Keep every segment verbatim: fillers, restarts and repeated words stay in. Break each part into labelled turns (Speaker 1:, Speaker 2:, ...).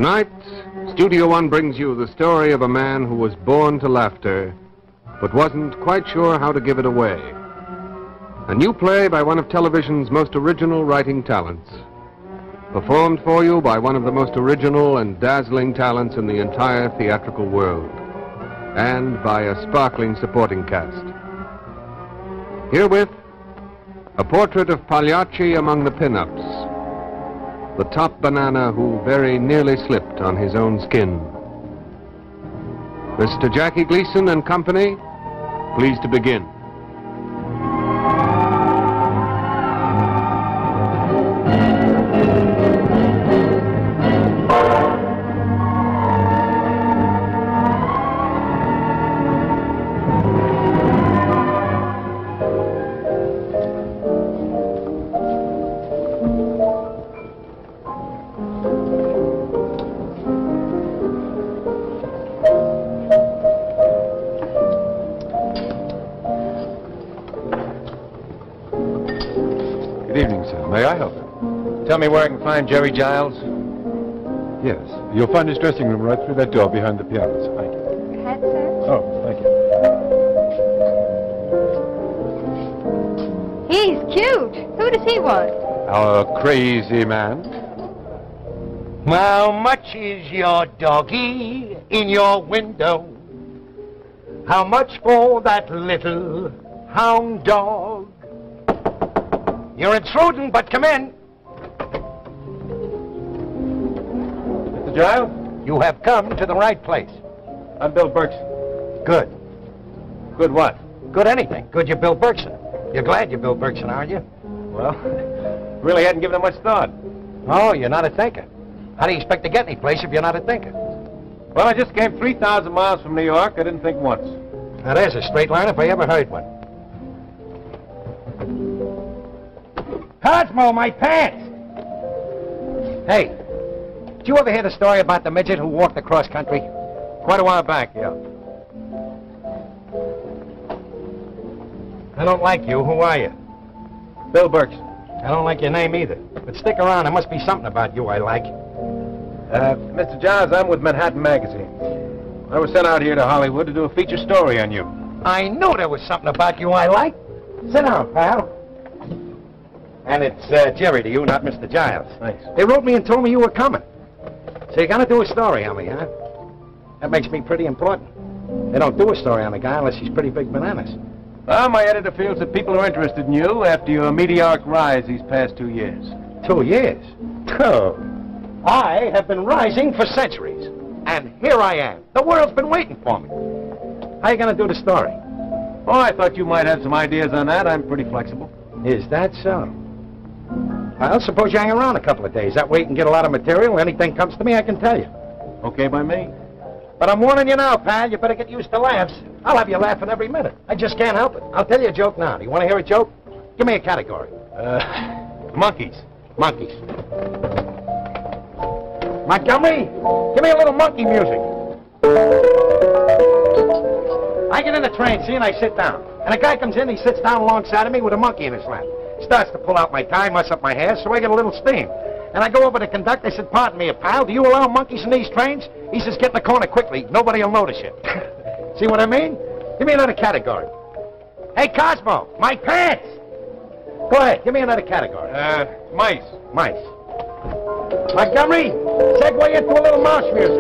Speaker 1: Tonight, Studio One brings you the story of a man who was born to laughter, but wasn't quite sure how to give it away. A new play by one of television's most original writing talents, performed for you by one of the most original and dazzling talents in the entire theatrical world, and by a sparkling supporting cast. Herewith, a portrait of Pagliacci among the pin-ups, the top banana who very nearly slipped on his own skin. Mister Jackie Gleason and company, pleased to begin.
Speaker 2: Tell me where I can find Jerry Giles?
Speaker 3: Yes. You'll find his dressing room right through that door behind the pianos. Thank you.
Speaker 4: Your hat, sir?
Speaker 3: Oh, thank you.
Speaker 4: He's cute. Who does he want?
Speaker 3: Our crazy man.
Speaker 5: How much is your doggy in your window? How much for that little hound dog? You're intruding, but come in.
Speaker 2: Mister Giles?
Speaker 5: You have come to the right place.
Speaker 2: I'm Bill Berkson.
Speaker 5: Good.
Speaker 2: Good what?
Speaker 5: Good anything. Good you're Bill Berkson. You're glad you're Bill Berkson, aren't you?
Speaker 2: Well, really hadn't given it much thought.
Speaker 5: Oh, you're not a thinker. How do you expect to get any place if you're not a thinker?
Speaker 2: Well, I just came three thousand miles from New York. I didn't think once.
Speaker 5: Now, there's a straight line if I ever heard one. Cosmo, my pants! Hey, did you ever hear the story about the midget who walked across country?
Speaker 2: Quite a while back, yeah.
Speaker 5: I don't like you. Who are you?
Speaker 2: Bill Berkson.
Speaker 5: I don't like your name either. But stick around. There must be something about you I like.
Speaker 2: Uh, Mister Giles, I'm with Manhattan Magazine. I was sent out here to Hollywood to do a feature story on you.
Speaker 5: I knew there was something about you I like. Sit down, pal. And it's uh, Jerry to you, not Mister Giles.
Speaker 2: Thanks.
Speaker 5: They wrote me and told me you were coming. So you're going to do a story on me, huh? That makes me pretty important. They don't do a story on a guy unless he's pretty big bananas.
Speaker 2: Well, my editor feels that people are interested in you after your meteoric rise these past two years.
Speaker 5: Two years? Oh. I have been rising for centuries. And here I am. The world's been waiting for me. How you going to do the story?
Speaker 2: Oh, I thought you might have some ideas on that. I'm pretty flexible.
Speaker 5: Is that so? Well, suppose you hang around a couple of days. That way you can get a lot of material. Anything comes to me, I can tell you.
Speaker 2: Okay by me.
Speaker 5: But I'm warning you now, pal. You better get used to laughs. I'll have you laughing every minute. I just can't help it. I'll tell you a joke now. Do you want to hear a joke? Give me a category.
Speaker 2: Uh, monkeys.
Speaker 5: Monkeys. Montgomery, give me a little monkey music. I get in the train, see, and I sit down. And a guy comes in, he sits down alongside of me with a monkey in his lap. Starts to pull out my tie, mess up my hair, so I get a little steam. And I go over to the conductor, I said, pardon me, pal, do you allow monkeys in these trains? He says, get in the corner quickly, nobody will notice you. See what I mean? Give me another category. Hey, Cosmo, my pants! Go ahead, give me another category.
Speaker 2: Uh, mice.
Speaker 5: Mice. Montgomery, segue into a little mouse music.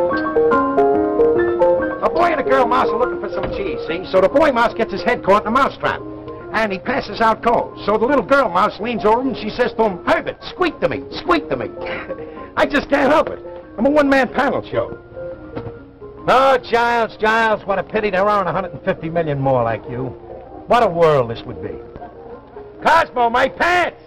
Speaker 5: A boy and a girl mouse are looking for some cheese, see? So the boy mouse gets his head caught in a mouse trap. And he passes out cold. So the little girl mouse leans over him and she says to him, Herbert, squeak to me, squeak to me. I just can't help it. I'm a one-man panel show. Oh, Giles, Giles, what a pity there aren't one hundred fifty million more like you. What a world this would be. Cosmo, my pants!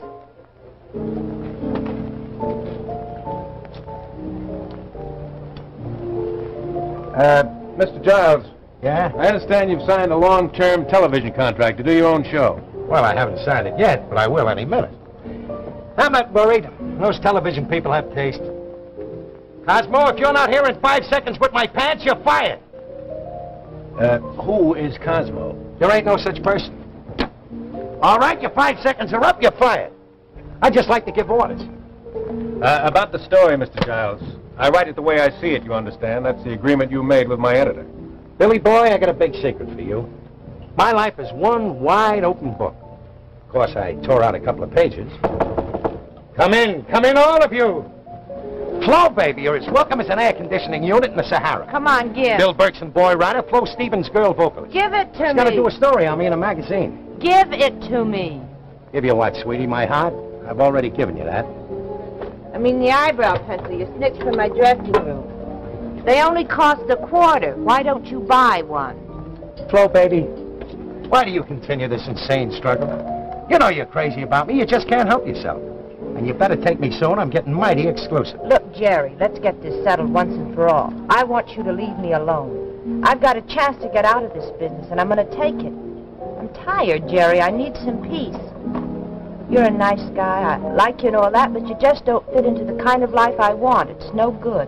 Speaker 2: Uh, Mister Giles.
Speaker 5: Yeah?
Speaker 2: I understand you've signed a long-term television contract to do your own show.
Speaker 5: Well, I haven't signed it yet, but I will any minute. I'm not worried. Those television people have taste. Cosmo, if you're not here in five seconds with my pants, you're fired.
Speaker 2: Uh, who is Cosmo?
Speaker 5: There ain't no such person. All right, your five seconds are up, you're fired. I just like to give orders.
Speaker 2: Uh, about the story, Mister Giles. I write it the way I see it, you understand. That's the agreement you made with my editor.
Speaker 5: Billy boy, I got a big secret for you. My life is one wide open book. Of course, I tore out a couple of pages. Come in, come in, all of you. Flo, baby, you're as welcome as an air conditioning unit in the Sahara.
Speaker 4: Come on, give.
Speaker 5: Bill Berkson, boy writer, Flo Stevens, girl vocalist.
Speaker 4: Give it to
Speaker 5: She's
Speaker 4: me.
Speaker 5: gonna do a story on me in a magazine.
Speaker 4: Give it to me.
Speaker 5: Give you what, sweetie, my heart? I've already given you that.
Speaker 4: I mean the eyebrow pencil you snitched from my dressing room. They only cost a quarter. Why don't you buy one?
Speaker 5: Flo, baby, why do you continue this insane struggle? You know you're crazy about me. You just can't help yourself. And you better take me soon. I'm getting mighty exclusive.
Speaker 4: Look, Jerry, let's get this settled once and for all. I want you to leave me alone. I've got a chance to get out of this business, and I'm going to take it. I'm tired, Jerry. I need some peace. You're a nice guy. I like you and all that, but you just don't fit into the kind of life I want. It's no good.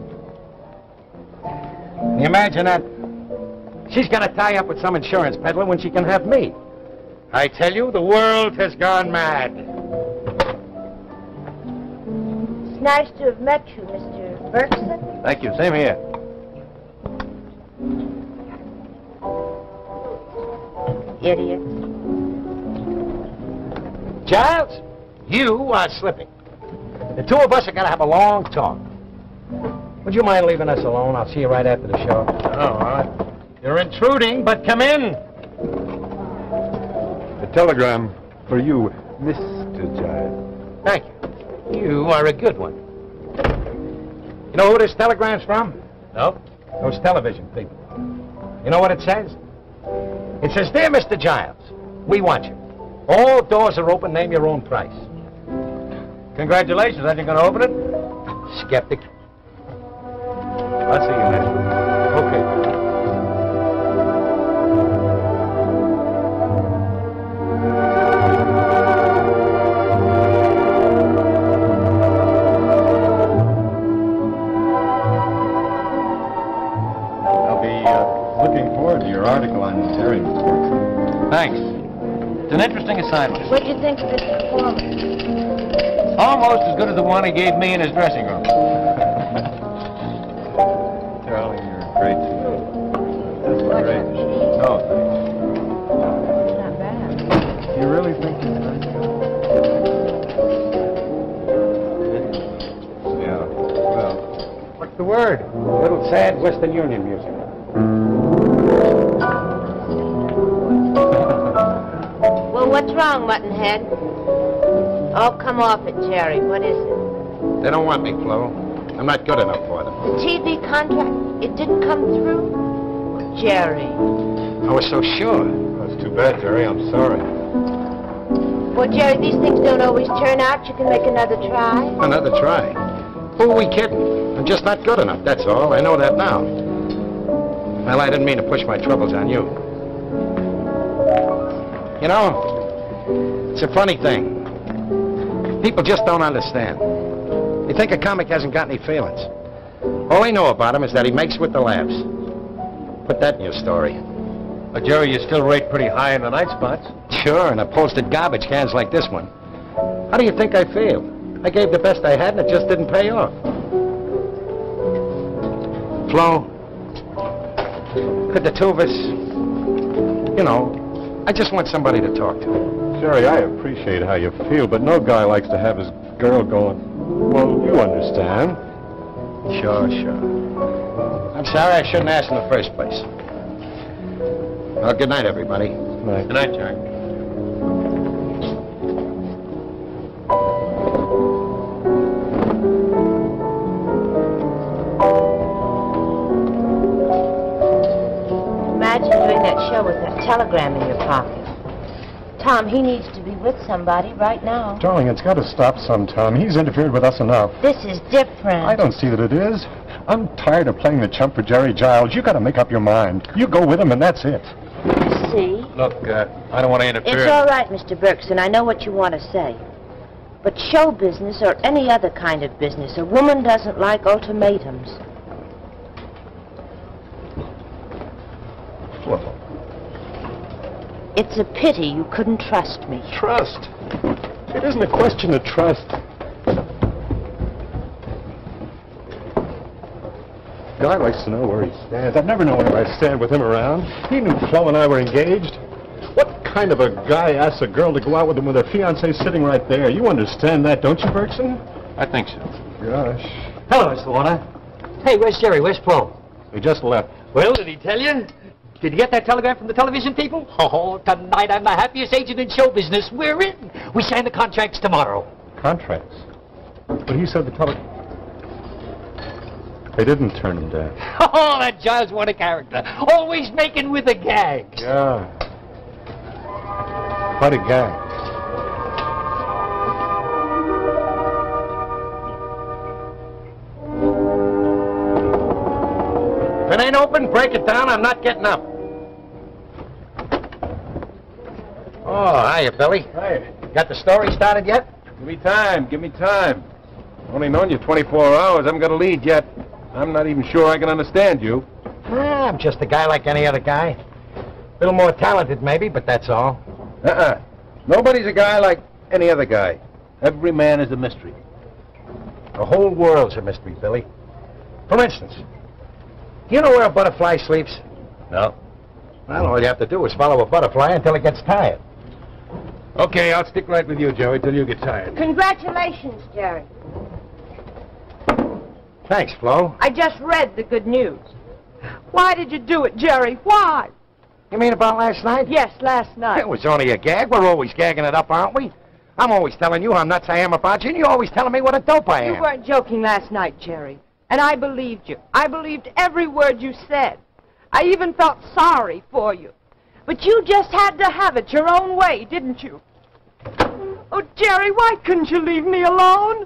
Speaker 5: Can you imagine that? She's going to tie up with some insurance peddler when she can have me. I tell you, the world has gone mad.
Speaker 4: It's nice to have met you, Mister Berkson.
Speaker 2: Thank you. Same here.
Speaker 4: Idiot.
Speaker 5: Giles, you are slipping. The two of us are going to have a long talk. Would you mind leaving us alone? I'll see you right after the show.
Speaker 2: Oh, all right.
Speaker 5: You're intruding, but come in.
Speaker 3: A telegram for you, Mister Giles.
Speaker 5: Thank you. You are a good one. You know who this telegram's from?
Speaker 2: No?
Speaker 5: Those television people. You know what it says? It says, Dear Mister Giles, we want you. All doors are open. Name your own price.
Speaker 2: Congratulations. Aren't you going to open it?
Speaker 5: Skeptic.
Speaker 2: I'll see you later.
Speaker 5: Okay.
Speaker 3: I'll be uh, looking forward to your article on Terry.
Speaker 2: Thanks. It's an interesting assignment.
Speaker 4: What'd you think of this performance?
Speaker 2: Almost as good as the one he gave me in his dressing room.
Speaker 3: Darling, you're great. That's great. No, thanks.
Speaker 4: Not bad.
Speaker 3: You really think it's nice? Yeah, well,
Speaker 5: What's the word? A little sad Western Union music.
Speaker 4: Well, what's wrong, Muttonhead? Oh, come off it, Jerry. What is it?
Speaker 5: They don't want me, Flo. I'm not good enough for them.
Speaker 4: The T V contract, it didn't come through? Jerry.
Speaker 5: I was so sure.
Speaker 3: that's too bad, Terry. I'm sorry.
Speaker 4: Well, Jerry, these things don't always turn out. You can make another try.
Speaker 5: Another try. Who are we kidding? I'm just not good enough, that's all. I know that now. Well, I didn't mean to push my troubles on you. You know, it's a funny thing. People just don't understand. They think a comic hasn't got any feelings. All they know about him is that he makes with the laughs. Put that in your story.
Speaker 2: But, Jerry, you still rate pretty high in the night spots.
Speaker 5: Sure, and upholstered garbage cans like this one. How do you think I feel? I gave the best I had, and it just didn't pay off. Flo, could the two of us, you know, I just want somebody to talk to.
Speaker 3: Jerry, I appreciate how you feel, but no guy likes to have his girl going, well, you understand.
Speaker 5: Sure, sure. I'm sorry I shouldn't ask in the first place. Well, good night, everybody.
Speaker 3: Night.
Speaker 2: Good night, Jerry.
Speaker 4: Imagine doing that show with that telegram in your pocket. Tom, he needs to be with somebody right now.
Speaker 3: Darling, it's got to stop sometime. He's interfered with us enough.
Speaker 4: This is different.
Speaker 3: I don't see that it is. I'm tired of playing the chump for Jerry Giles. You got to make up your mind. You go with him, and that's it.
Speaker 4: See?
Speaker 2: Look, uh, I don't want to interfere.
Speaker 4: It's all right, Mister Berkson. I know what you want to say. But show business or any other kind of business, a woman doesn't like ultimatums.
Speaker 3: Flo.
Speaker 4: It's a pity you couldn't trust me.
Speaker 3: Trust. It isn't a question of trust. guy likes to know where he stands. I've never known where I stand with him around. He knew Flo and I were engaged. What kind of a guy asks a girl to go out with him with her fiancé sitting right there? You understand that, don't you, Bergson?
Speaker 2: I think so.
Speaker 3: Gosh.
Speaker 6: Hello, Mister Warner. Hey, where's Jerry? Where's Flo?
Speaker 3: He just left.
Speaker 6: Well, did he tell you? Did you get that telegram from the television people? Oh, tonight I'm the happiest agent in show business. We're in. We sign the contracts tomorrow.
Speaker 3: Contracts? But he said the tele... They didn't turn him down.
Speaker 6: Oh, that Giles, what a character. Always making with the gags.
Speaker 3: Yeah. What a guy.
Speaker 5: If it ain't open, break it down. I'm not getting up. Oh, hiya, Billy.
Speaker 2: Hey,
Speaker 5: Got the story started yet?
Speaker 2: give me time, give me time. Only known you twenty-four hours. I haven't got a lead yet. I'm not even sure I can understand you.
Speaker 5: Ah, I'm just a guy like any other guy. A little more talented, maybe, but that's all.
Speaker 2: Uh-uh. Nobody's a guy like any other guy. Every man is a mystery.
Speaker 5: The whole world's a mystery, Billy. For instance, do you know where a butterfly sleeps?
Speaker 2: No.
Speaker 5: Well, all you have to do is follow a butterfly until it gets tired.
Speaker 2: Okay, I'll stick right with you, Joey, till you get tired.
Speaker 4: Congratulations, Jerry.
Speaker 5: Thanks, Flo.
Speaker 4: I just read the good news. Why did you do it, Jerry? Why?
Speaker 5: You mean about last night?
Speaker 4: Yes, last night.
Speaker 5: It was only a gag. We're always gagging it up, aren't we? I'm always telling you how nuts I am about you, and you're always telling me what a dope I am.
Speaker 4: You weren't joking last night, Jerry. And I believed you. I believed every word you said. I even felt sorry for you. But you just had to have it your own way, didn't you? Oh, Jerry, why couldn't you leave me alone?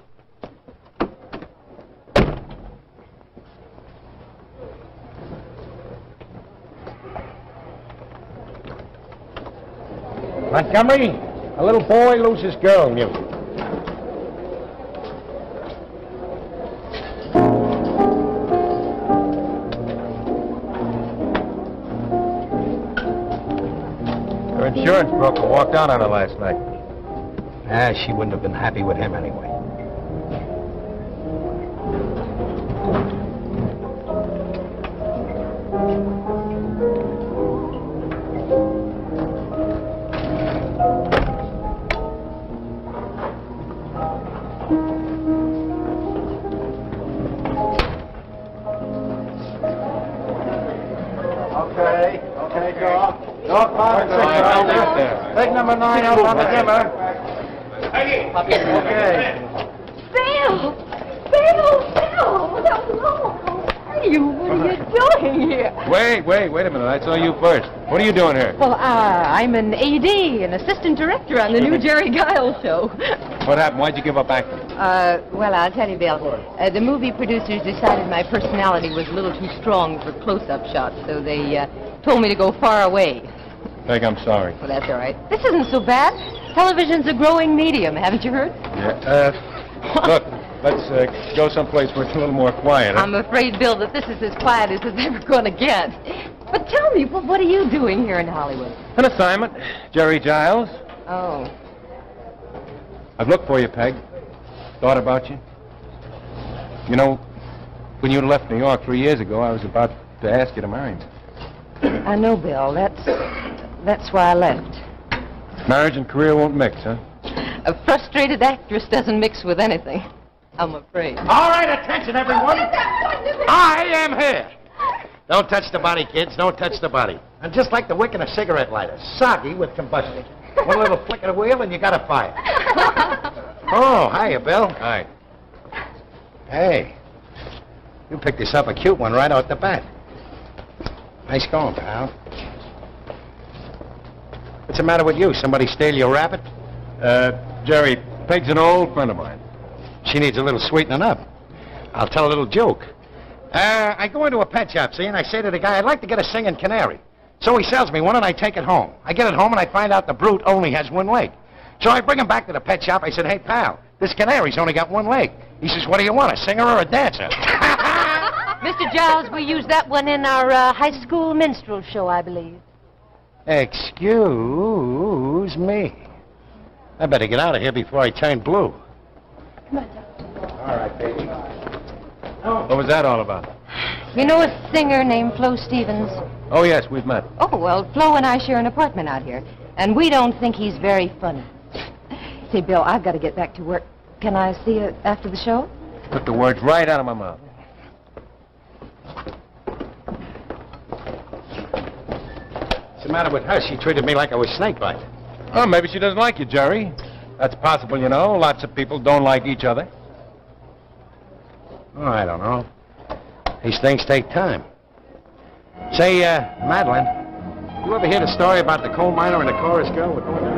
Speaker 5: Montgomery, a little boy loses girl music.
Speaker 2: Her insurance broker walked out on her last night.
Speaker 5: Ah, she wouldn't have been happy with him anyway. Okay, okay, go. Go, five, six, right there. Take number nine out on the dimmer. Okay.
Speaker 4: Bill! Bill! Bill! Hello! How are you? What are you doing here?
Speaker 2: Wait, wait, wait a minute. I saw you first. What are you doing here?
Speaker 7: Well, uh, I'm an A D, an assistant director on the new Jerry Giles show.
Speaker 2: What happened? Why'd you give up acting?
Speaker 7: Uh, well, I'll tell you, Bill. Uh, the movie producers decided my personality was a little too strong for close-up shots, so they uh, told me to go far away.
Speaker 2: Peg, I'm sorry.
Speaker 7: Well, that's all right. This isn't so bad. Television's a growing medium, haven't you heard?
Speaker 2: Yeah. Uh, look, let's uh, go someplace where it's a little more quiet. Huh?
Speaker 7: I'm afraid, Bill, that this is as quiet as it's ever going to get. But tell me, well, what are you doing here in Hollywood?
Speaker 2: An assignment. Jerry Giles.
Speaker 7: Oh.
Speaker 2: I've looked for you, Peg. Thought about you. You know, when you left New York three years ago, I was about to ask you to marry me.
Speaker 7: I know, Bill. That's, that's why I left.
Speaker 2: Marriage and career won't mix, huh?
Speaker 7: A frustrated actress doesn't mix with anything, I'm afraid.
Speaker 5: All right, attention, everyone. I am here. Don't touch the body, kids. Don't touch the body. And just like the wick in a cigarette lighter, soggy with combustion. One little flick of the wheel and you got a fire. Oh, hiya, Bill.
Speaker 2: Hi.
Speaker 5: Hey, you picked yourself a cute one right out the bat. Nice going, pal. What's the matter with you? Somebody steal your rabbit?
Speaker 2: Uh, Jerry, Peg's an old friend of mine.
Speaker 5: She needs a little sweetening up. I'll tell a little joke. Uh, I go into a pet shop, see, and I say to the guy, I'd like to get a singing canary. So he sells me one, and I take it home. I get it home, and I find out the brute only has one leg. So I bring him back to the pet shop. I said, hey, pal, this canary's only got one leg. He says, what do you want, a singer or a dancer?
Speaker 7: Mister Giles, we used that one in our uh, high school minstrel show, I believe.
Speaker 5: Excuse me. I better get out of here before I turn blue.
Speaker 7: Come on,
Speaker 5: All right, baby.
Speaker 2: What was that all about?
Speaker 7: You know a singer named Flo Stevens?
Speaker 2: Oh, yes, we've met.
Speaker 7: Oh, well, Flo and I share an apartment out here, and we don't think he's very funny. Say, Bill, I've got to get back to work. Can I see you after the show?
Speaker 2: Took the words right out of my mouth.
Speaker 5: What's the matter with her? She treated me like I was snakebite.
Speaker 2: Oh, maybe she doesn't like you, Jerry. That's possible, you know. Lots of people don't like each other.
Speaker 5: Oh, I don't know. These things take time. Say, uh, Madeline, you ever hear the story about the coal miner and the chorus girl with no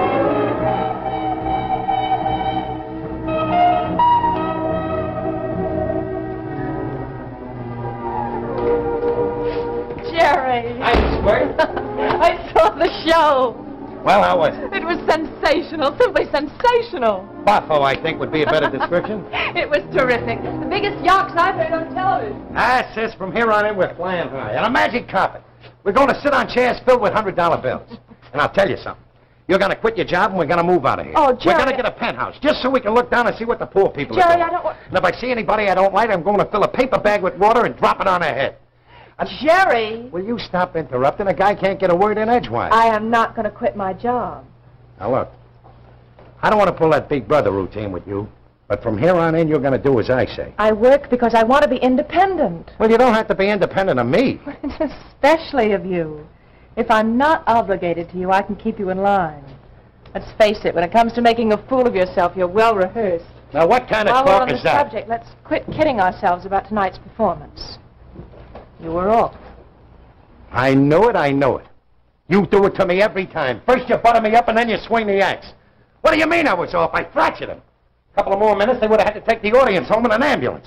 Speaker 4: Jerry!
Speaker 5: I swear.
Speaker 4: I saw the show.
Speaker 5: Well, how was it?
Speaker 4: It was sensational, simply sensational.
Speaker 5: Buffo, I think, would be a better description.
Speaker 4: It was terrific. The biggest yawks I've heard on television.
Speaker 5: Ah, sis, from here on in, we're flying high. On a magic carpet. We're going to sit on chairs filled with one hundred dollar bills. And I'll tell you something. You're going to quit your job and we're going to move out of here.
Speaker 4: Oh, Jerry.
Speaker 5: We're going to get a penthouse, just so we can look down and see what the poor people
Speaker 4: Jerry,
Speaker 5: are doing.
Speaker 4: I don't want...
Speaker 5: And if I see anybody I don't like, I'm going to fill a paper bag with water and drop it on their head. And
Speaker 4: Jerry!
Speaker 5: will you stop interrupting? A guy can't get a word in edgewise.
Speaker 4: I am not going to quit my job.
Speaker 5: Now, look. I don't want to pull that big brother routine with you. But from here on in, you're going to do as I say.
Speaker 4: I work because I want to be independent.
Speaker 5: Well, you don't have to be independent of me.
Speaker 4: Especially of you. If I'm not obligated to you, I can keep you in line. Let's face it, when it comes to making a fool of yourself, you're well rehearsed.
Speaker 5: Now, what kind of
Speaker 4: While we're
Speaker 5: talk
Speaker 4: on
Speaker 5: is
Speaker 4: the
Speaker 5: that?
Speaker 4: subject, let's quit kidding ourselves about tonight's performance. You were off.
Speaker 5: I know it, I know it. You do it to me every time. First you butter me up and then you swing the axe. What do you mean I was off? I fractured him. A couple of more minutes, they would have had to take the audience home in an ambulance.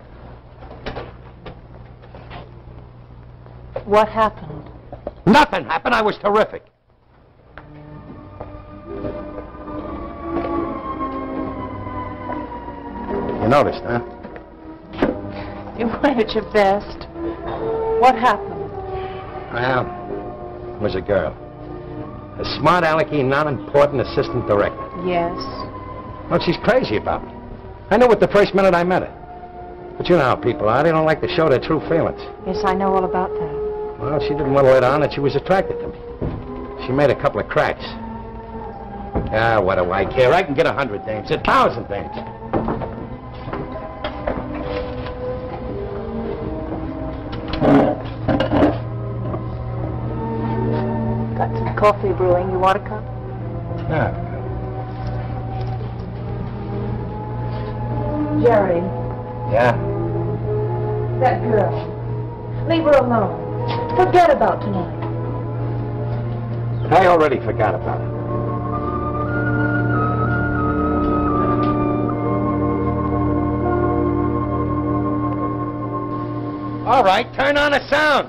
Speaker 4: What happened?
Speaker 5: Nothing happened. I was terrific. You noticed, huh?
Speaker 4: You weren't at your best. What happened?
Speaker 5: Well, it was a girl. A smart, alecky, non-important assistant director.
Speaker 4: Yes.
Speaker 5: Well, she's crazy about me. I knew it the first minute I met her. But you know how people are. They don't like to show their true feelings.
Speaker 4: Yes, I know all about that.
Speaker 5: Well, she didn't want to let on that she was attracted to me. She made a couple of cracks. Ah, what do I care? I can get a hundred dames, a thousand dames.
Speaker 4: Got some coffee brewing. You want a cup?
Speaker 5: No.
Speaker 4: Jerry,
Speaker 5: Yeah?
Speaker 4: that girl. Leave her alone. Forget about tonight.
Speaker 5: I already forgot about it. All right, turn on the sound.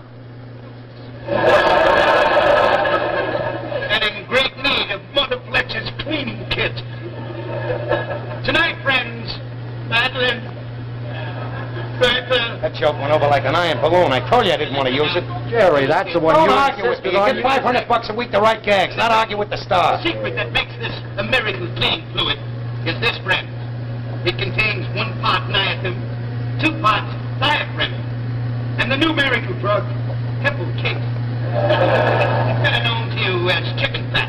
Speaker 8: And in great need of Mother Fletcher's cleaning kit. Tonight, friends, Madeline, Bertha.
Speaker 5: That joke went over like an iron balloon. I told you I didn't want to use it. Jerry, that's the one
Speaker 8: Don't
Speaker 5: you
Speaker 8: argue
Speaker 5: with
Speaker 8: with
Speaker 5: me.
Speaker 8: me.
Speaker 5: Get five hundred bucks a week to write gags, not argue with the
Speaker 8: The
Speaker 5: stars.
Speaker 8: secret that makes this a miracle cleaning fluid is this, friends. It contains one part niacin, two parts diaphragm, and the new miracle drug, Temple Cake. Better known to you as chicken fat.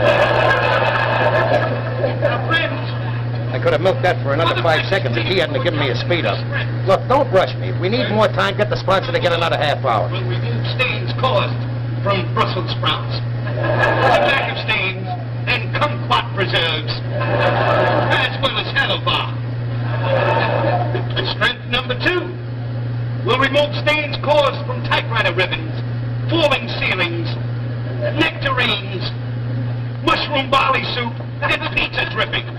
Speaker 8: Now, friends,
Speaker 5: I could have milked that for another five seconds if he hadn't have given me a speed up. Look, don't rush me. If we need more time, get the sponsor to get another half hour.
Speaker 8: will remove stains caused from Brussels sprouts, tobacco stains, and kumquat preserves, as well as handlebar. And strength number two will remove stains caused from typewriter ribbons, falling ceilings, nectarines, mushroom barley soup, and pizza drippings.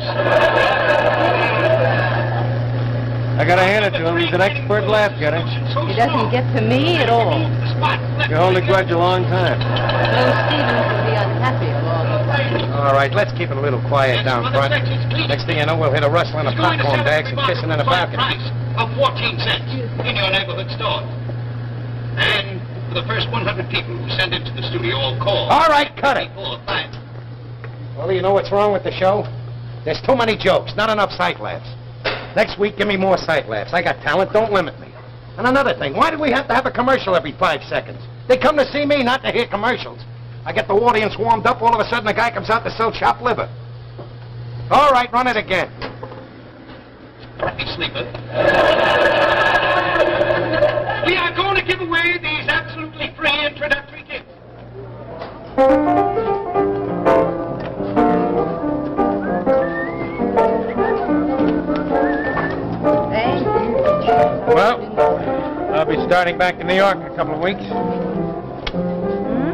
Speaker 2: I gotta hand it to him. He's an expert laugh getter.
Speaker 7: He doesn't get to me at all.
Speaker 2: You hold a grudge a long time.
Speaker 7: Flo Stevens will be unhappy along the way.
Speaker 5: All right, let's keep it a little quiet down front. Next thing you know, we'll hit a rustling of popcorn bags and kissing in a balcony.
Speaker 8: Price of fourteen cents in your neighborhood store. And for the first one hundred people who send into the studio, all call.
Speaker 5: All right, cut it.
Speaker 8: Four, five.
Speaker 5: Well, you know what's wrong with the show? There's too many jokes, not enough sight laughs. Next week, give me more sight laughs. I got talent, don't limit me. And another thing, why do we have to have a commercial every five seconds? They come to see me, not to hear commercials. I get the audience warmed up, all of a sudden a guy comes out to sell chopped liver. All right, run it again.
Speaker 8: Happy sleeper. We are going to give away these absolutely free introductory gifts.
Speaker 7: Thank you.
Speaker 2: Well, I'll be starting back to New York in a couple of weeks.
Speaker 7: Hmm?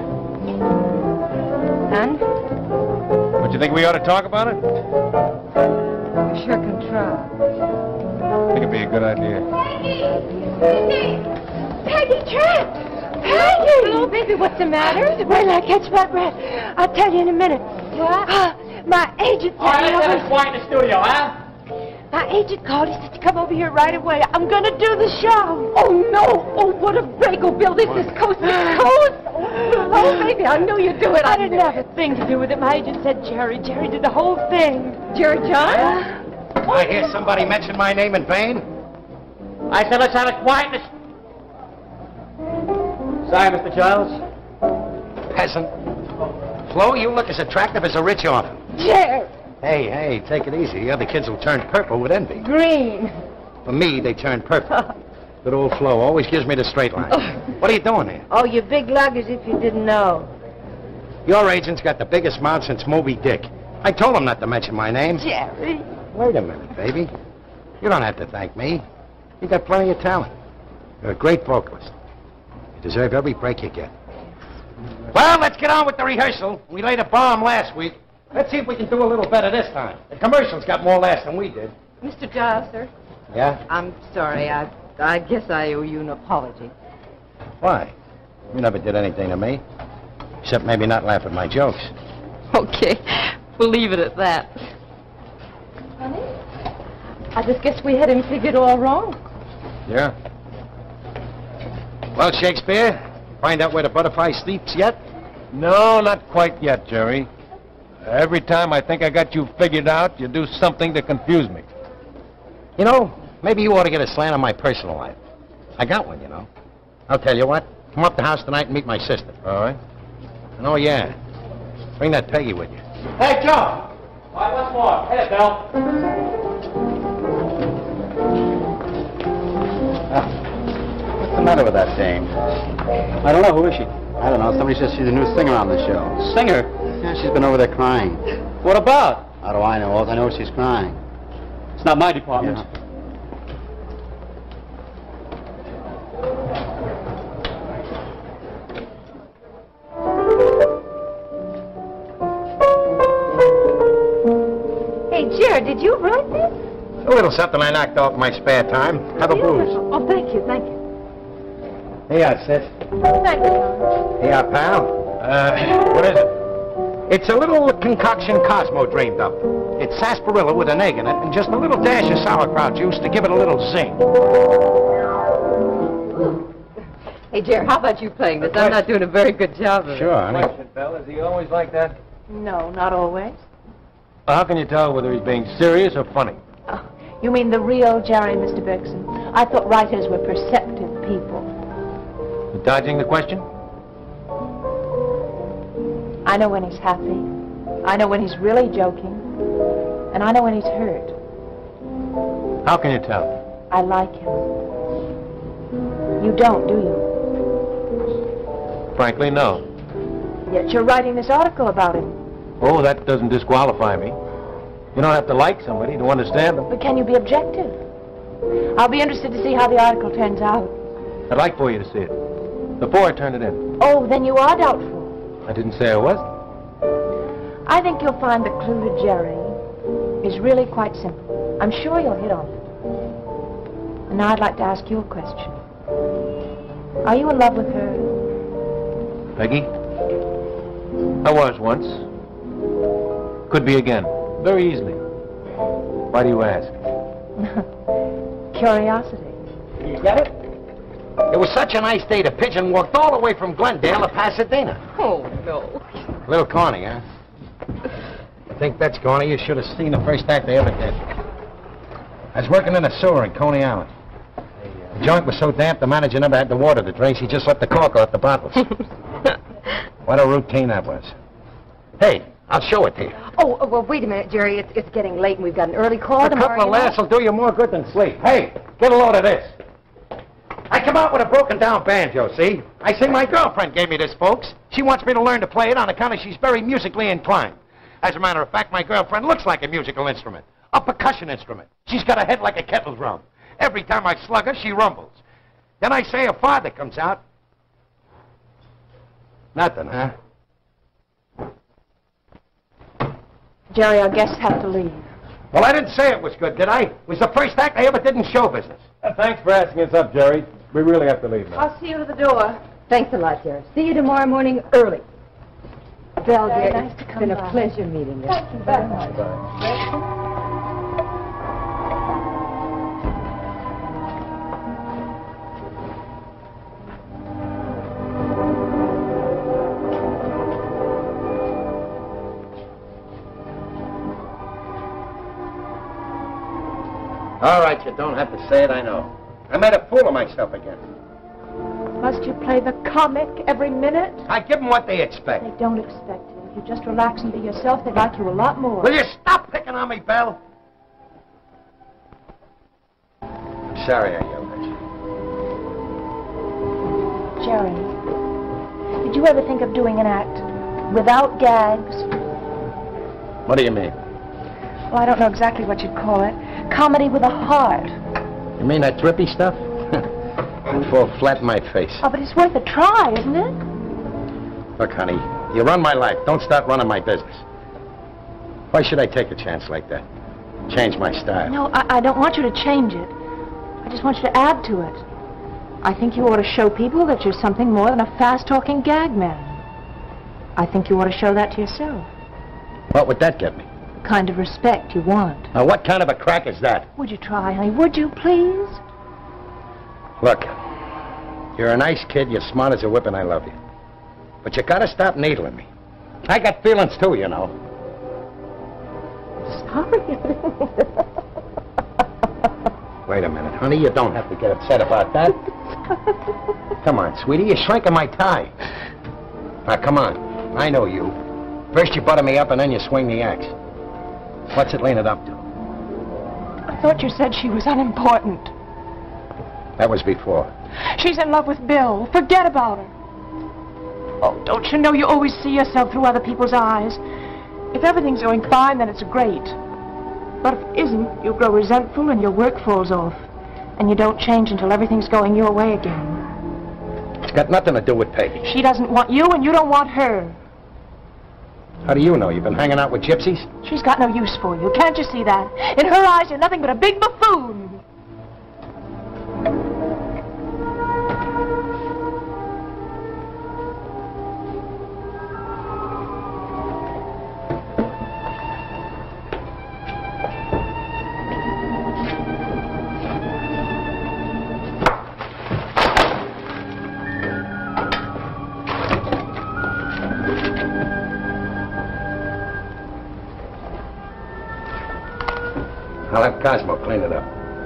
Speaker 7: And?
Speaker 2: Don't you think we ought to talk about it?
Speaker 7: We sure can try.
Speaker 2: I think it'd be a good idea.
Speaker 4: Peggy! Peggy, Trent! Peggy!
Speaker 7: Hello, baby, what's the matter?
Speaker 4: Wait till I catch my breath. I'll tell you in a minute.
Speaker 7: What?
Speaker 4: Uh, my agent
Speaker 6: All right,
Speaker 4: said
Speaker 6: let's
Speaker 4: I
Speaker 6: have a
Speaker 4: was...
Speaker 6: quiet in the studio, huh?
Speaker 4: My agent called. He said to come over here right away. I'm going to do the show.
Speaker 7: Oh, no. Oh, what a break. Oh, Bill, this is coast to coast. Oh, baby, I knew you'd do it.
Speaker 4: I didn't have a thing to do with it. My agent said Jerry. Jerry did the whole thing.
Speaker 7: Jerry John?
Speaker 5: I hear somebody mention my name in vain.
Speaker 6: I said let's have a quiet in the... Sorry, Mister Giles.
Speaker 5: Peasant. Flo, you look as attractive as a rich orphan.
Speaker 4: Jerry.
Speaker 5: Hey, hey, take it easy. The other kids will turn purple with envy.
Speaker 4: Green.
Speaker 5: For me, they turn purple. Good old Flo always gives me the straight line. What are you doing here?
Speaker 4: Oh, you big lug as if you didn't know.
Speaker 5: Your agent's got the biggest mouth since Moby Dick. I told him not to mention my name.
Speaker 4: Jerry.
Speaker 5: Wait a minute, baby. You don't have to thank me. You got plenty of talent. You're a great vocalist. You deserve every break you get. Well, let's get on with the rehearsal. We laid a bomb last week. Let's see if we can do a little better this time. The commercials got more laughs than we did.
Speaker 7: Mister Giles, sir.
Speaker 5: Yeah?
Speaker 7: I'm sorry. I I guess I owe you an apology.
Speaker 5: Why? You never did anything to me. Except maybe not laugh at my jokes.
Speaker 7: Okay. We'll leave it at that. Honey? I just guess we had him figured all wrong.
Speaker 2: Yeah.
Speaker 5: Well, Shakespeare, find out where the butterfly sleeps yet?
Speaker 2: No, not quite yet, Jerry. Every time I think I got you figured out, you do something to confuse me.
Speaker 5: You know, maybe you ought to get a slant on my personal life. I got one, you know. I'll tell you what. Come up to the house tonight and meet my sister.
Speaker 2: All right.
Speaker 5: And oh, yeah. Bring that Peggy with you.
Speaker 6: Hey, Joe! All right, what's more? Hey, Bill.
Speaker 9: What's the matter with that dame? I don't know. Who is she? I don't know. Somebody says she's a new singer on the show.
Speaker 6: Singer?
Speaker 9: Yeah, she's been over there crying.
Speaker 6: What about?
Speaker 9: How do I know? All I know is she's crying.
Speaker 6: It's not my department.
Speaker 9: Yeah.
Speaker 4: Hey, Jerry, did you write this?
Speaker 5: A little something I knocked off in my spare time. Have a booze.
Speaker 4: Oh, thank you, thank you.
Speaker 5: Here, Sid.
Speaker 4: Thank you.
Speaker 5: Here, pal. Uh, what is it? It's a little concoction Cosmo dreamed up. It's sarsaparilla with an egg in it and just a little dash of sauerkraut juice to give it a little zing.
Speaker 7: Hey, Jerry, how about you playing this? I'm not doing a very good job of it.
Speaker 5: Sure, honey.
Speaker 2: Question, Belle, is he always like that?
Speaker 4: No, not always.
Speaker 2: How can you tell whether he's being serious or funny?
Speaker 4: Oh, you mean the real Jerry, Mister Bergson? I thought writers were perceptive people.
Speaker 2: You dodging the question?
Speaker 4: I know when he's happy. I know when he's really joking. And I know when he's hurt.
Speaker 2: How can you tell?
Speaker 4: I like him. You don't, do you?
Speaker 2: Frankly, no.
Speaker 4: Yet you're writing this article about him.
Speaker 2: Oh, that doesn't disqualify me. You don't have to like somebody to understand them.
Speaker 4: But can you be objective? I'll be interested to see how the article turns out.
Speaker 2: I'd like for you to see it. Before I turn it in.
Speaker 4: Oh, then you are doubtful.
Speaker 2: I didn't say I wasn't.
Speaker 4: I think you'll find the clue to Jerry is really quite simple. I'm sure you'll hit on it. And now I'd like to ask you a question. Are you in love with her?
Speaker 2: Peggy? I was once. Could be again. Very easily. Why do you ask?
Speaker 4: Curiosity.
Speaker 5: You get it? It was such a nice day, the pigeon walked all the way from Glendale to Pasadena.
Speaker 7: Oh, no.
Speaker 5: A little corny, huh? I think that's corny. You should have seen the first act they ever did. I was working in a sewer in Coney Island. The joint was so damp the manager never had the water to drink. She just let the cork off the bottles. What a routine that was. Hey, I'll show it to you.
Speaker 7: Oh, oh, well, wait a minute, Jerry. It's, it's getting late and we've got an early call
Speaker 5: A
Speaker 7: tomorrow.
Speaker 5: couple of
Speaker 7: you know?
Speaker 5: laughs will do you more good than sleep. Hey, get a load of this. I come out with a broken down banjo, see? I say my girlfriend gave me this, folks. She wants me to learn to play it on account of she's very musically inclined. As a matter of fact, my girlfriend looks like a musical instrument. A percussion instrument. She's got a head like a kettle drum. Every time I slug her, she rumbles. Then I say her father comes out. Nothing, huh?
Speaker 4: Jerry, our guests have to leave.
Speaker 5: Well, I didn't say it was good, did I? It was the first act I ever did in show business.
Speaker 3: Uh, thanks for asking us up, Jerry. We really have to leave now.
Speaker 4: I'll see you at the door.
Speaker 7: Thanks a lot, Jerry. See you tomorrow morning early. Belle,
Speaker 4: Very
Speaker 7: dear,
Speaker 4: nice to
Speaker 7: it's
Speaker 4: come
Speaker 7: been
Speaker 4: by.
Speaker 7: a pleasure meeting you.
Speaker 4: Thank you very much.
Speaker 5: All right, you don't have to say it, I know. I made a fool of myself again.
Speaker 4: Must you play the comic every minute?
Speaker 5: I give them what they expect.
Speaker 4: They don't expect it. If you just relax and be yourself, they like you a lot more.
Speaker 5: Will you stop picking on me, Belle? I'm sorry I yelled at you.
Speaker 4: Jerry, did you ever think of doing an act without gags?
Speaker 5: What do you mean?
Speaker 4: Well, I don't know exactly what you'd call it. Comedy with a heart.
Speaker 5: You mean that drippy stuff? I'd fall flat in my face.
Speaker 4: Oh, but it's worth a try, isn't it?
Speaker 5: Look, honey, you run my life. Don't start running my business. Why should I take a chance like that? Change my style.
Speaker 4: No, I, I don't want you to change it. I just want you to add to it. I think you ought to show people that you're something more than a fast-talking gag man. I think you ought to show that to yourself.
Speaker 5: What would that get me?
Speaker 4: The kind of respect you want.
Speaker 5: Now, what kind of a crack is that?
Speaker 4: Would you try, honey? Would you, please?
Speaker 5: Look, you're a nice kid, you're smart as a whip, and I love you. But you gotta stop needling me. I got feelings too, you know.
Speaker 4: Sorry.
Speaker 5: Wait a minute, honey, you don't have to get upset about that. Come on, sweetie, you're shrinking my tie. Now, come on, I know you. First you butter me up and then you swing the axe. What's it leaning up to?
Speaker 4: I thought you said she was unimportant.
Speaker 5: That was before.
Speaker 4: She's in love with Bill. Forget about her. Oh, don't you know you always see yourself through other people's eyes? If everything's going fine, then it's great. But if it isn't, you'll grow resentful and your work falls off. And you don't change until everything's going your way again.
Speaker 5: It's got nothing to do with Peggy.
Speaker 4: She doesn't want you and you don't want her.
Speaker 5: How do you know? You've been hanging out with gypsies?
Speaker 4: She's got no use for you. Can't you see that? In her eyes, you're nothing but a big buffoon.
Speaker 5: I'll have Cosmo clean it up.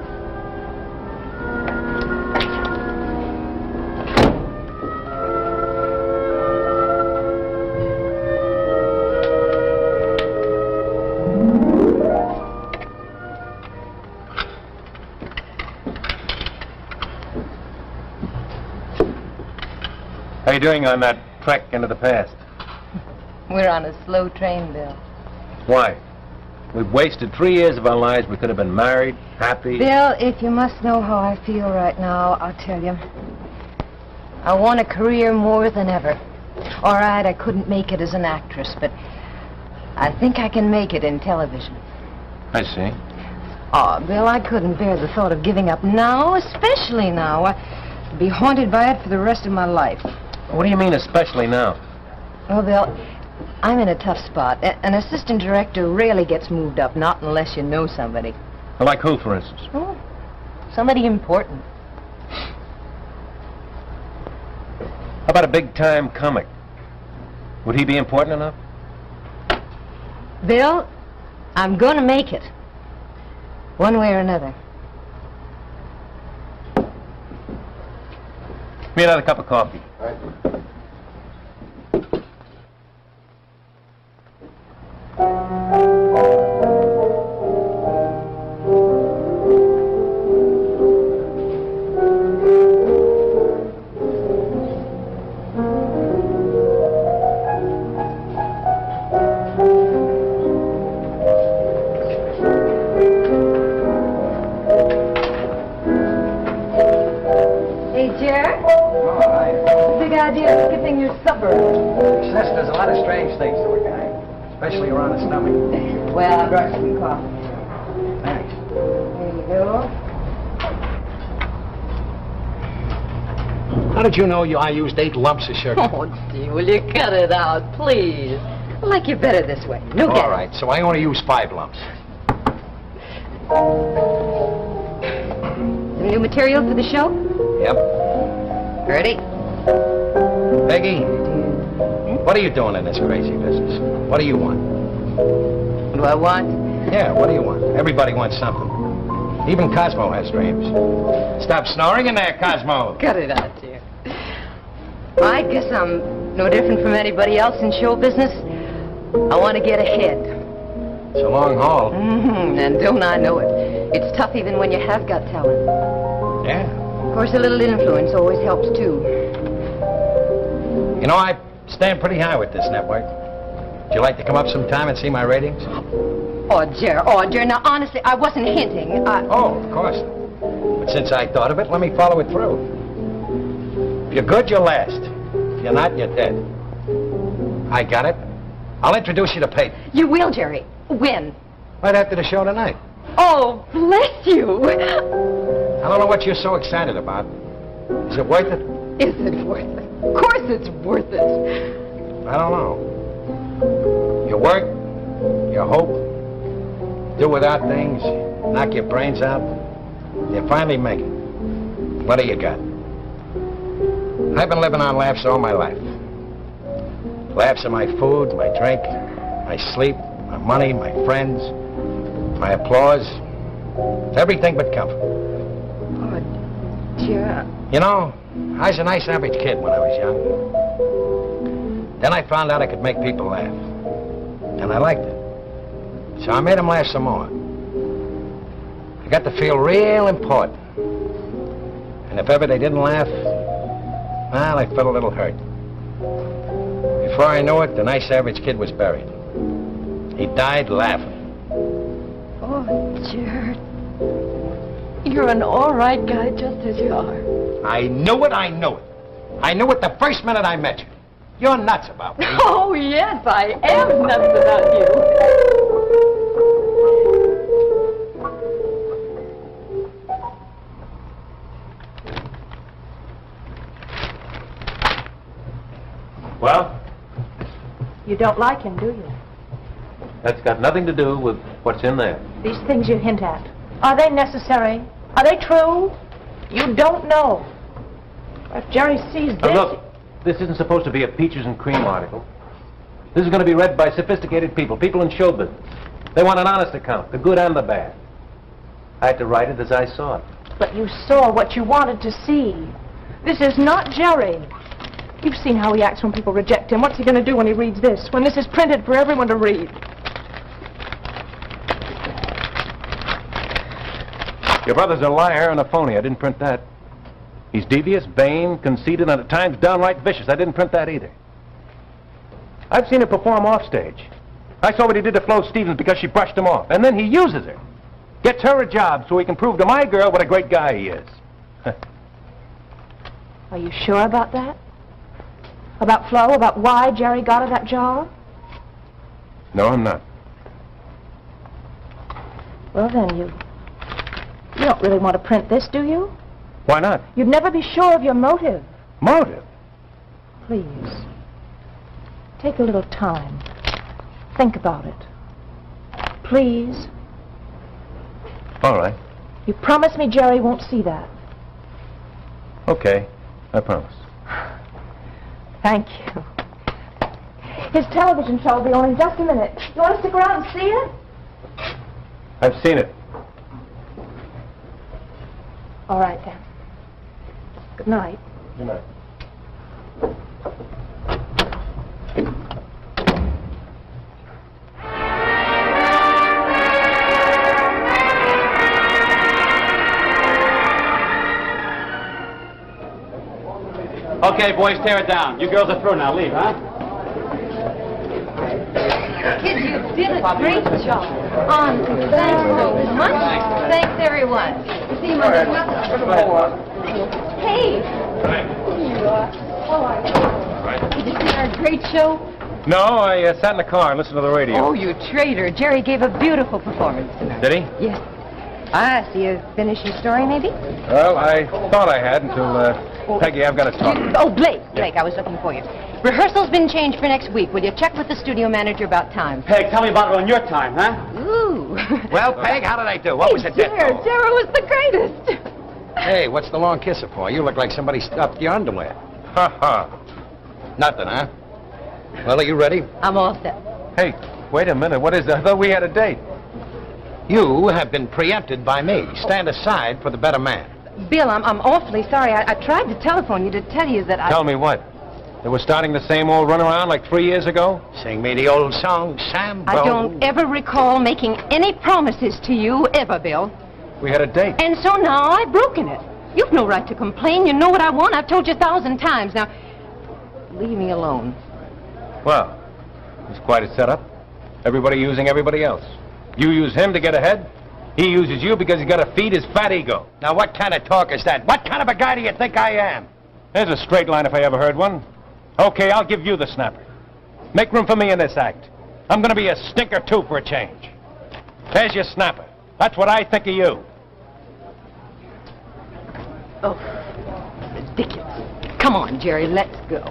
Speaker 2: How you doing on that trek into the past?
Speaker 7: We're on a slow train, Bill.
Speaker 2: Why? We've wasted three years of our lives. We could have been married, happy.
Speaker 7: Bill, if you must know how I feel right now, I'll tell you. I want a career more than ever. All right, I couldn't make it as an actress, but I think I can make it in television.
Speaker 2: I see.
Speaker 7: Oh, Bill, I couldn't bear the thought of giving up now, especially now. I'd be haunted by it for the rest of my life.
Speaker 2: What do you mean, especially now?
Speaker 7: Well, Bill, I'm in a tough spot. A- an assistant director rarely gets moved up, not unless you know somebody.
Speaker 2: Like who, for instance?
Speaker 7: Oh, somebody important.
Speaker 2: How about a big-time comic? Would he be important enough?
Speaker 7: Bill, I'm going to make it. One way or another.
Speaker 2: Me another cup of coffee.
Speaker 9: All right.
Speaker 5: Especially around the stomach.
Speaker 7: Well, I brought some coffee.
Speaker 5: Thanks.
Speaker 7: There you go.
Speaker 5: How did you know you, I used eight lumps of sugar?
Speaker 7: Oh, gee, will you cut it out, please? I like you better this way. No
Speaker 5: All
Speaker 7: get
Speaker 5: right, so I only used five lumps.
Speaker 7: Some new material for the show?
Speaker 5: Yep.
Speaker 7: Ready?
Speaker 5: Peggy, what are you doing in this crazy business? What do you want?
Speaker 7: What do I want?
Speaker 5: Yeah, what do you want? Everybody wants something. Even Cosmo has dreams. Stop snoring in there, Cosmo.
Speaker 7: Cut it out, dear. Well, I guess I'm no different from anybody else in show business. I want to get ahead.
Speaker 5: It's a long haul.
Speaker 7: Mm-hmm, and don't I know it. It's tough even when you have got talent.
Speaker 5: Yeah.
Speaker 7: Of course, a little influence always helps, too.
Speaker 5: You know, I stand pretty high with this network. Would you like to come up sometime and see my ratings?
Speaker 7: Oh, Jer, oh, Jer, now, honestly, I wasn't hinting. I...
Speaker 5: Oh, of course. But since I thought of it, let me follow it through. If you're good, you'll last. If you're not, you're dead. I got it. I'll introduce you to Peyton.
Speaker 7: You will, Jerry. When?
Speaker 5: Right after the show tonight.
Speaker 7: Oh, bless you.
Speaker 5: I don't know what you're so excited about. Is it worth it?
Speaker 7: Is it worth it? Of course it's worth it.
Speaker 5: I don't know. You work, you hope, do without things, knock your brains out, you finally make it. What do you got? I've been living on laughs all my life. Laughs are my food, my drink, my sleep, my money, my friends, my applause. It's everything but comfort.
Speaker 7: Oh, Jer.
Speaker 5: You know, I was a nice average kid when I was young. Then I found out I could make people laugh. And I liked it. So I made them laugh some more. I got to feel real important. And if ever they didn't laugh, well, I felt a little hurt. Before I knew it, the nice average kid was buried. He died laughing.
Speaker 7: Oh, Jared. You're an all right guy just as you are.
Speaker 5: I knew it, I knew it. I knew it the first minute I met you. You're nuts about me.
Speaker 7: Oh, yes, I am nuts about you.
Speaker 2: Well?
Speaker 10: You don't like him, do you?
Speaker 2: That's got nothing to do with what's in there.
Speaker 10: These things you hint at, are they necessary? Are they true? You don't know. If Jerry sees this...
Speaker 2: Now look, this isn't supposed to be a peaches and cream article. This is going to be read by sophisticated people, people in show business. They want an honest account, the good and the bad. I had to write it as I saw it.
Speaker 10: But you saw what you wanted to see. This is not Jerry. You've seen how he acts when people reject him. What's he going to do when he reads this, when this is printed for everyone to read?
Speaker 2: Your brother's a liar and a phony. I didn't print that. He's devious, vain, conceited, and at times downright vicious. I didn't print that either. I've seen him perform off stage. I saw what he did to Flo Stevens because she brushed him off. And then he uses her. Gets her a job so he can prove to my girl what a great guy he is.
Speaker 10: Are you sure about that? About Flo? About why Jerry got her that job?
Speaker 2: No, I'm not.
Speaker 10: Well, then, you... You don't really want to print this, do you?
Speaker 2: Why not?
Speaker 10: You'd never be sure of your motive.
Speaker 2: Motive?
Speaker 10: Please. Take a little time. Think about it. Please.
Speaker 2: All right.
Speaker 10: You promise me Jerry won't see that?
Speaker 2: Okay. I promise.
Speaker 10: Thank you. His television show will be on in just a minute. You want to stick around and see it?
Speaker 2: I've seen it.
Speaker 10: All right, then. Good night.
Speaker 2: Good night.
Speaker 9: Okay, boys, tear it down. You girls are through now. Leave, huh?
Speaker 7: Kids, you did a great job. On. Thanks so much. Thanks, everyone. See you Monday. Hey. Did you see our great show?
Speaker 2: No, I uh, sat in the car and listened to the radio.
Speaker 7: Oh, you traitor. Jerry gave a beautiful performance tonight.
Speaker 2: Did he?
Speaker 7: Yes. Ah, so you finished your story, maybe?
Speaker 2: Well, I thought I had until, uh, Peggy, I've got to talk.
Speaker 7: Oh, Blake. Blake, I was looking for you. Rehearsal's been changed for next week. Will you check with the studio manager about time?
Speaker 9: Peg, tell me about it on your time, huh?
Speaker 7: Ooh.
Speaker 5: Well, Peg, how did I do? What was it?
Speaker 7: Jerry, Jerry was the greatest.
Speaker 5: Hey, what's the long kisser for? You look like somebody stuffed your underwear.
Speaker 2: Ha ha.
Speaker 5: Nothing, huh? Well, are you ready?
Speaker 7: I'm all set.
Speaker 2: Hey, wait a minute. What is that? I thought we had a date.
Speaker 5: You have been preempted by me. Stand aside for the better man.
Speaker 7: Bill, I'm, I'm awfully sorry. I, I tried to telephone you to tell you that I...
Speaker 2: Tell me what? That we're starting the same old runaround like three years ago?
Speaker 5: Sing me the old song, Sambo.
Speaker 7: I don't ever recall making any promises to you, ever, Bill.
Speaker 2: We had a date.
Speaker 7: And so now I've broken it. You've no right to complain. You know what I want. I've told you a thousand times. Now, leave me alone.
Speaker 2: Well, it's quite a setup. Everybody using everybody else. You use him to get ahead. He uses you because he's got to feed his fat ego.
Speaker 5: Now, what kind of talk is that? What kind of a guy do you think I am?
Speaker 2: There's a straight line if I ever heard one. Okay, I'll give you the snapper. Make room for me in this act. I'm going to be a stinker, too, for a change. There's your snapper. That's what I think of you.
Speaker 7: Oh, ridiculous. Come on, Jerry, let's go.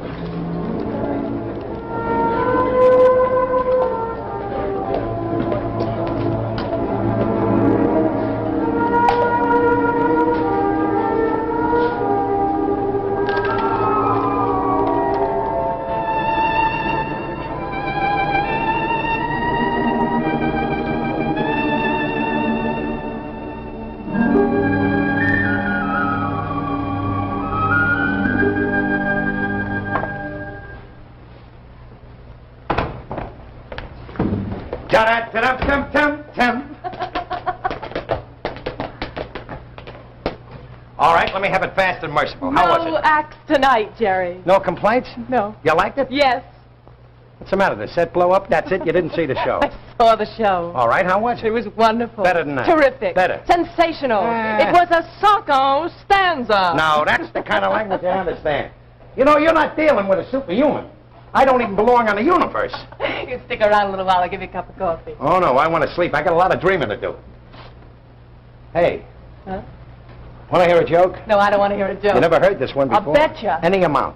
Speaker 5: All right, let me have it fast and merciful. How was
Speaker 10: No
Speaker 5: it?
Speaker 10: acts tonight, Jerry.
Speaker 5: No complaints?
Speaker 10: No.
Speaker 5: You liked it?
Speaker 10: Yes.
Speaker 5: What's the matter? The set blow up? That's it? You didn't see the show?
Speaker 10: I saw the show.
Speaker 5: All right, how was it?
Speaker 10: It was wonderful.
Speaker 5: Better than that.
Speaker 10: Terrific.
Speaker 5: Better.
Speaker 10: Sensational.
Speaker 5: Ah.
Speaker 10: It was a Sacco stanza.
Speaker 5: No, that's the kind of language I understand. You know, you're not dealing with a superhuman. I don't even belong on the universe.
Speaker 10: You can stick around a little while. I'll give you a cup of coffee.
Speaker 5: Oh, no, I want to sleep. I got a lot of dreaming to do. Hey.
Speaker 10: Huh?
Speaker 5: Want to hear a joke?
Speaker 10: No, I don't want to hear a joke.
Speaker 5: You never heard this one before?
Speaker 10: I'll betcha.
Speaker 5: Any amount.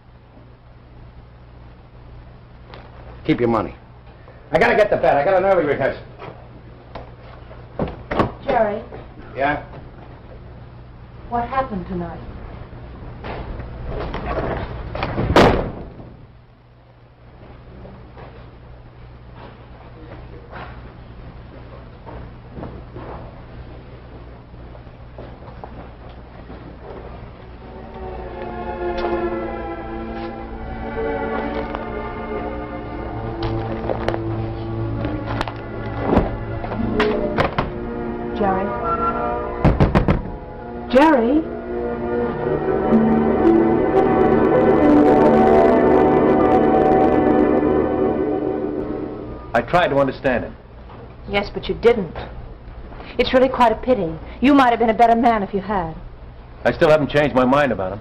Speaker 5: Keep your money. I gotta get to bed. I got an early rehearsal.
Speaker 10: Jerry,
Speaker 5: Yeah?
Speaker 10: what happened tonight? Jerry? Jerry?
Speaker 2: I tried to understand him.
Speaker 10: Yes, but you didn't. It's really quite a pity. You might have been a better man if you had.
Speaker 2: I still haven't changed my mind about him.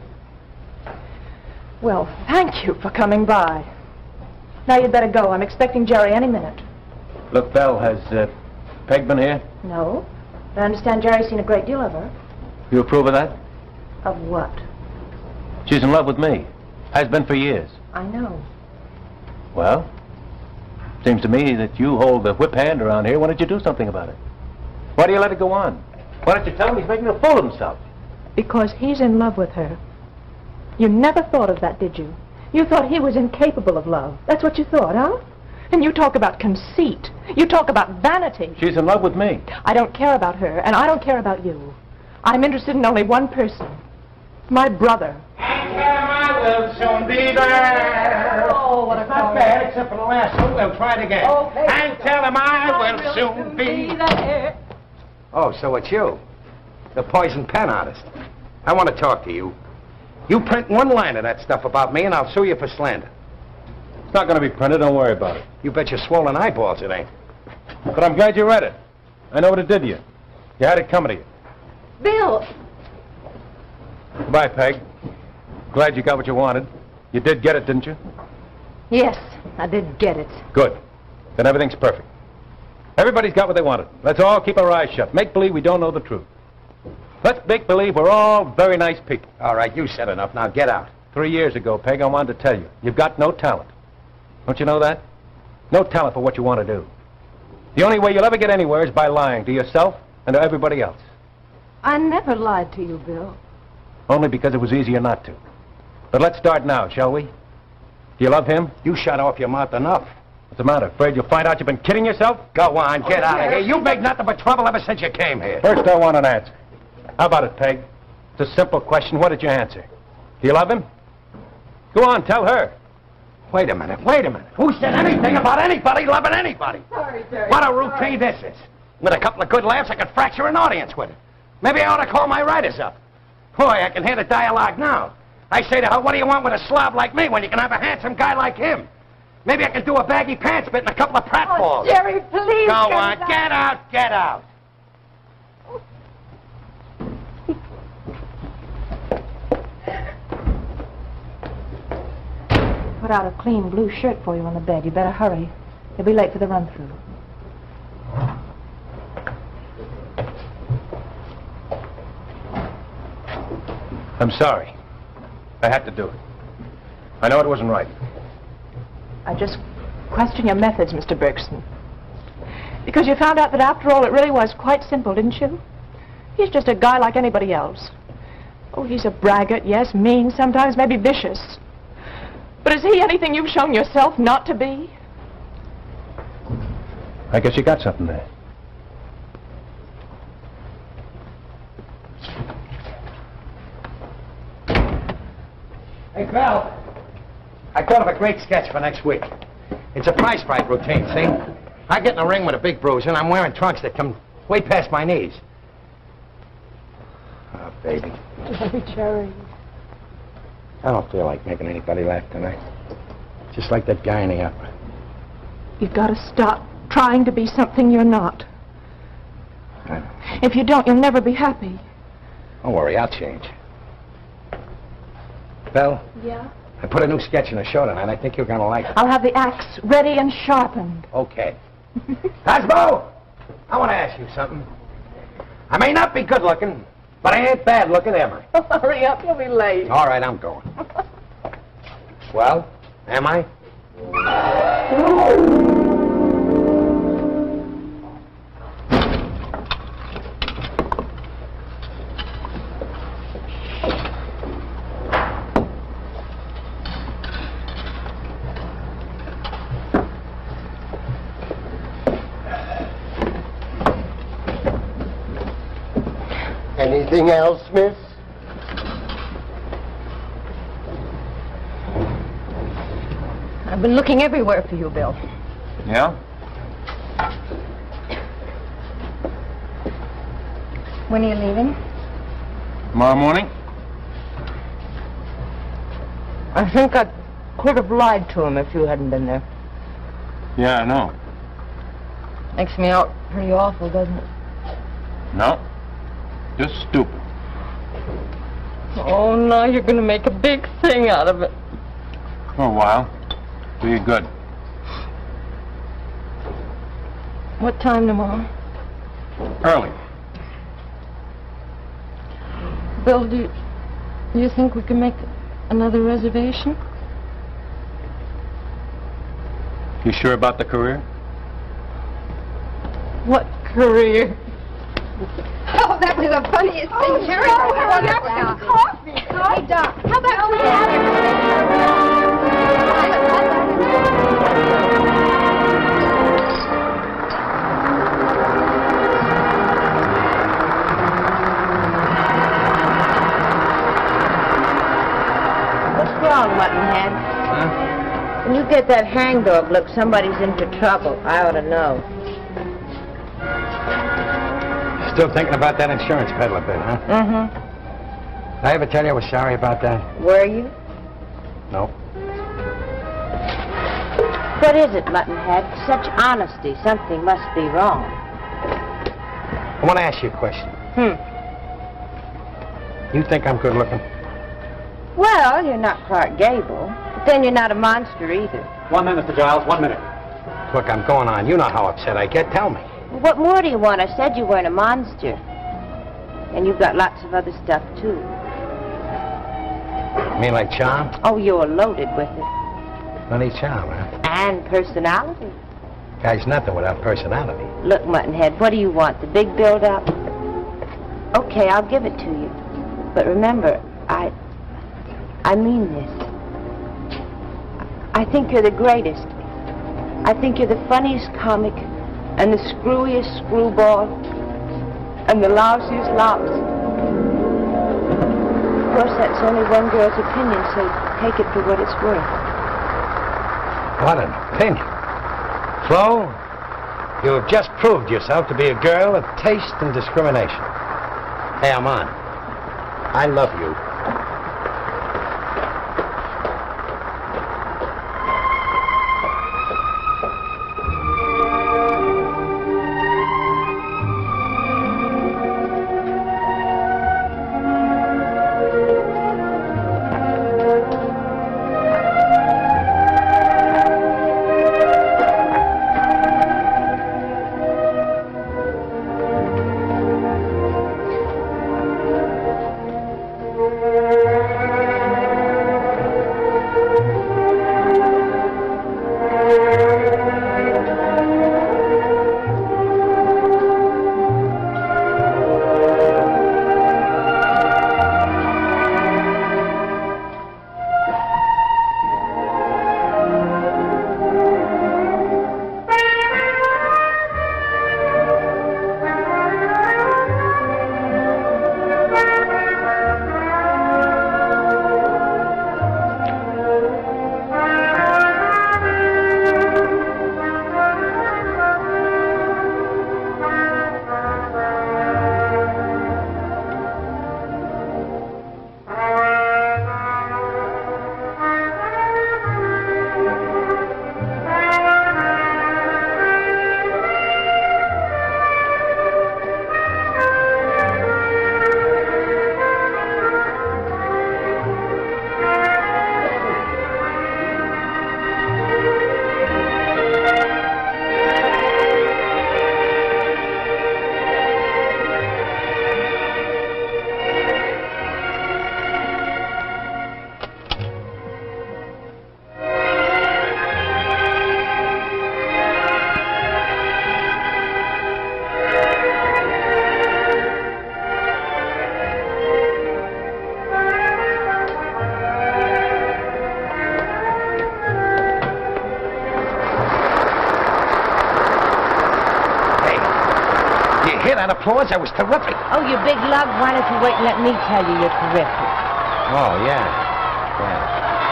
Speaker 10: Well, thank you for coming by. Now you'd better go. I'm expecting Jerry any minute.
Speaker 2: Look, Belle, has uh, Peg been here?
Speaker 10: No? But I understand Jerry's seen a great deal of her.
Speaker 2: You approve of that?
Speaker 10: Of what?
Speaker 2: She's in love with me. Has been for years.
Speaker 10: I know.
Speaker 2: Well, seems to me that you hold the whip hand around here. Why don't you do something about it? Why do you let it go on? Why don't you tell him he's making a fool of himself?
Speaker 10: Because he's in love with her. You never thought of that, did you? You thought he was incapable of love. That's what you thought, huh? And you talk about conceit. You talk about vanity.
Speaker 2: She's in love with me.
Speaker 10: I don't care about her, and I don't care about you. I'm interested in only one person. My brother.
Speaker 5: will soon be there.
Speaker 6: Oh, what a
Speaker 5: Not bad, except for the last one. We'll try it again.
Speaker 6: Okay.
Speaker 5: And tell him I will soon be
Speaker 6: there.
Speaker 5: Oh, so it's you, the poison pen artist. I want to talk to you. You print one line of that stuff about me, and I'll sue you for slander.
Speaker 2: It's not going to be printed. Don't worry about it.
Speaker 5: You bet your swollen eyeballs it ain't.
Speaker 2: But I'm glad you read it. I know what it did to you. You had it coming to you.
Speaker 7: Bill!
Speaker 2: Goodbye, Peg. Glad you got what you wanted. You did get it, didn't you?
Speaker 7: Yes, I did get it.
Speaker 2: Good. Then everything's perfect. Everybody's got what they wanted. Let's all keep our eyes shut. Make believe we don't know the truth. Let's make believe we're all very nice people.
Speaker 5: All right, you said enough. Now get out.
Speaker 2: Three years ago, Peg, I wanted to tell you, you've got no talent. Don't you know that? No talent for what you want to do. The only way you'll ever get anywhere is by lying to yourself and to everybody else.
Speaker 7: I never lied to you, Bill.
Speaker 2: Only because it was easier not to. But let's start now, shall we? Do you love him?
Speaker 5: You shut off your mouth enough.
Speaker 2: What's the matter? Afraid you'll find out you've been kidding yourself?
Speaker 5: Go on, get out of here. You've made nothing but trouble ever since you came here.
Speaker 2: First, I want an answer. How about it, Peg? It's a simple question. What did you answer? Do you love him? Go on, tell her.
Speaker 5: Wait a minute, wait a minute. Who said anything about anybody loving anybody?
Speaker 7: Sorry, Jerry.
Speaker 5: What a routine this is. With a couple of good laughs, I could fracture an audience with it. Maybe I ought to call my writers up. Boy, I can hear the dialogue now. I say to her, what do you want with a slob like me when you can have a handsome guy like him? Maybe I can do a baggy pants bit and a couple of pratfalls.
Speaker 7: Oh, Jerry, please.
Speaker 5: Go on, get out, get out.
Speaker 10: Put out a clean blue shirt for you on the bed. You better hurry. You'll be late for the run-through.
Speaker 2: I'm sorry. I had to do it. I know it wasn't right.
Speaker 10: I just question your methods, Mister Bergson. Because you found out that after all it really was quite simple, didn't you? He's just a guy like anybody else. Oh, he's a braggart, yes, mean, sometimes maybe vicious. But is he anything you've shown yourself not to be?
Speaker 2: I guess you got something there.
Speaker 5: Hey, Val. I thought of a great sketch for next week. It's a prize fight routine, see? I get in a ring with a big bruiser, and I'm wearing trunks that come way past my knees. Oh, baby.
Speaker 10: Jerry, Jerry.
Speaker 5: I don't feel like making anybody laugh tonight. Just like that guy in the opera.
Speaker 10: You've got to stop trying to be something you're not.
Speaker 5: I know.
Speaker 10: If you don't, you'll never be happy.
Speaker 5: Don't worry, I'll change. Belle?
Speaker 10: Yeah?
Speaker 5: I put a new sketch in the show tonight. I think you're going to like it.
Speaker 10: I'll have the axe ready and sharpened.
Speaker 5: Okay. Cosmo! I want to ask you something. I may not be good looking, but I ain't bad looking, am I?
Speaker 10: Oh, hurry up, you'll be late.
Speaker 5: All right, I'm going. Well, am I?
Speaker 11: Anything else, miss?
Speaker 7: I've been looking everywhere for you, Bill.
Speaker 2: Yeah?
Speaker 7: When are you leaving?
Speaker 2: Tomorrow morning?
Speaker 4: I think I could have lied to him if you hadn't been there.
Speaker 2: Yeah, I know.
Speaker 4: Makes me out pretty awful, doesn't it?
Speaker 2: No. Just stupid.
Speaker 4: Oh, now you're going to make a big thing out of it.
Speaker 2: For a while. Do you good.
Speaker 4: What time tomorrow?
Speaker 2: Early.
Speaker 4: Bill, do you, do you think we can make another reservation?
Speaker 2: You sure about the career?
Speaker 4: What career?
Speaker 7: Oh, that was the funniest thing, Jerry.
Speaker 10: Oh,
Speaker 7: Oh,
Speaker 10: that was coffee.
Speaker 7: Hey, Doc, how about we have
Speaker 4: What's the at that hangdog look. Somebody's into trouble. I ought to know.
Speaker 5: Still thinking about that insurance peddler bit, huh?
Speaker 4: Mm-hmm.
Speaker 5: Did I ever tell you I was sorry about that?
Speaker 4: Were you?
Speaker 5: No.
Speaker 4: What is it, Muttonhead? Such honesty. Something must be wrong.
Speaker 5: I want to ask you a question.
Speaker 4: Hmm.
Speaker 5: You think I'm good looking?
Speaker 4: Well, you're not Clark Gable. But then you're not a monster either.
Speaker 9: One minute, Mister Giles, one minute.
Speaker 5: Look, I'm going on. You know how upset I get. Tell me.
Speaker 4: What more do you want? I said you weren't a monster. And you've got lots of other stuff, too.
Speaker 5: You mean like charm?
Speaker 4: Oh, you're loaded with it.
Speaker 5: Funny charm, huh?
Speaker 4: And personality.
Speaker 5: Guy's nothing without personality.
Speaker 4: Look, Muttonhead, what do you want? The big build-up? Okay, I'll give it to you. But remember, I... I mean this. I think you're the greatest. I think you're the funniest comic, and the screwiest screwball, and the lousiest louse. Of course, that's only one girl's opinion, so take it for what it's worth.
Speaker 5: What an opinion. Flo, you have just proved yourself to be a girl of taste and discrimination. Hey, I'm on. I love you. That applause, that was terrific.
Speaker 4: Oh, you big lug, why don't you wait and let me tell you you're terrific?
Speaker 5: Oh, yeah. Yeah.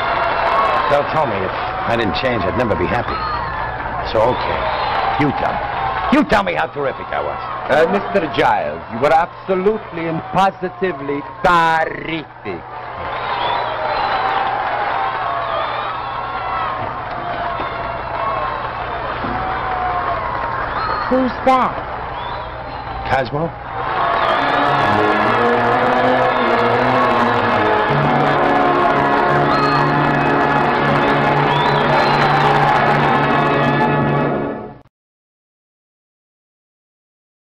Speaker 5: Del told me if I didn't change, I'd never be happy. So, okay. You tell me. You tell me how terrific I was.
Speaker 12: Uh, Mister Giles, you were absolutely and positively terrific.
Speaker 4: Who's that?
Speaker 5: Cosmo?